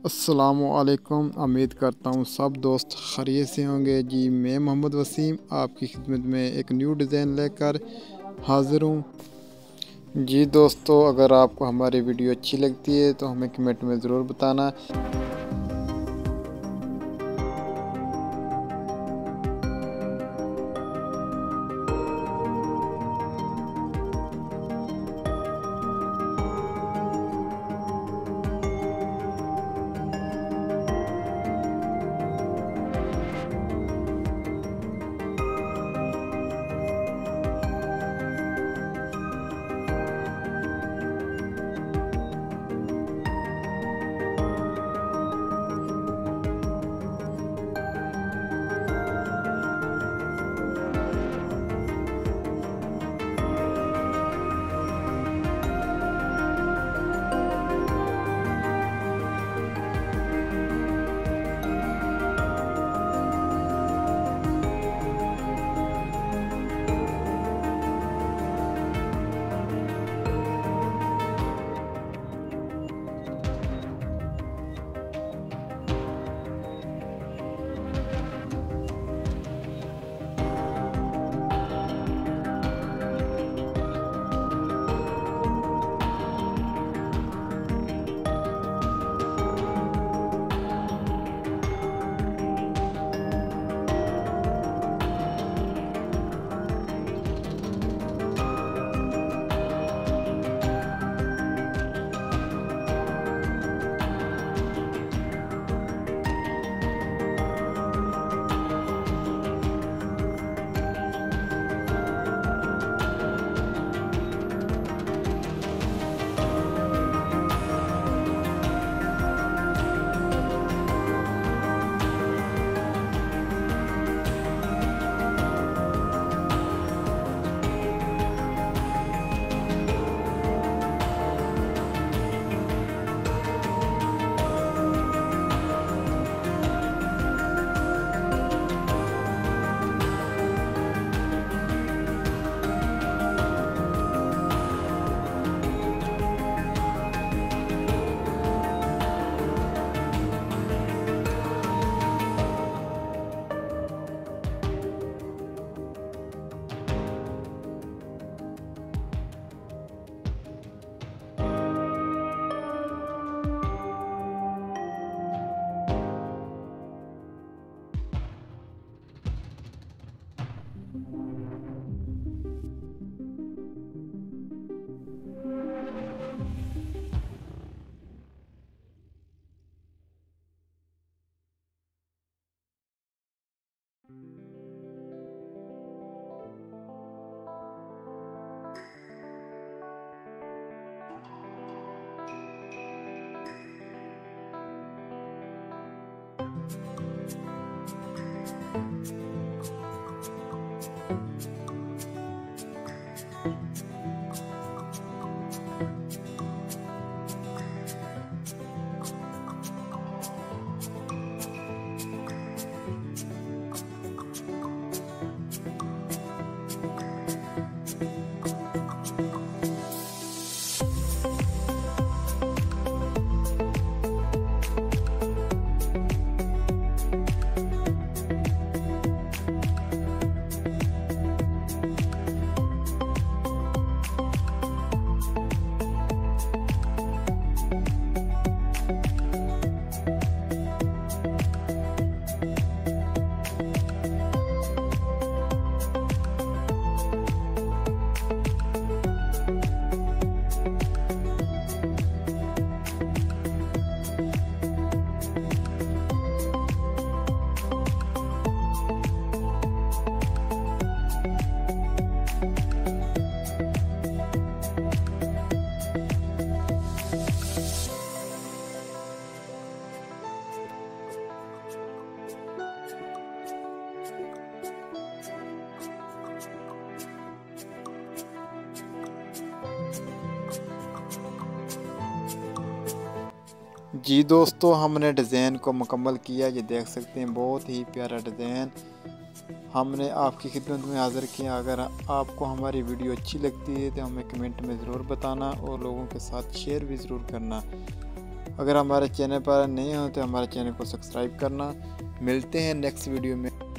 अस्सलामुअलैकुम। उम्मीद करता हूँ सब दोस्त खैरियत से होंगे। जी मैं मोहम्मद वसीम आपकी खिदमत में एक न्यू डिज़ाइन लेकर हाज़िर हूँ। जी दोस्तों, अगर आपको हमारी वीडियो अच्छी लगती है तो हमें कमेंट में ज़रूर बताना। जी दोस्तों, हमने डिज़ाइन को मुकम्मल किया। ये देख सकते हैं, बहुत ही प्यारा डिज़ाइन हमने आपकी खिदमत में हाज़िर किया। अगर आपको हमारी वीडियो अच्छी लगती है तो हमें कमेंट में ज़रूर बताना और लोगों के साथ शेयर भी ज़रूर करना। अगर हमारे चैनल पर नए हो तो हमारे चैनल को सब्सक्राइब करना। मिलते हैं नेक्स्ट वीडियो में।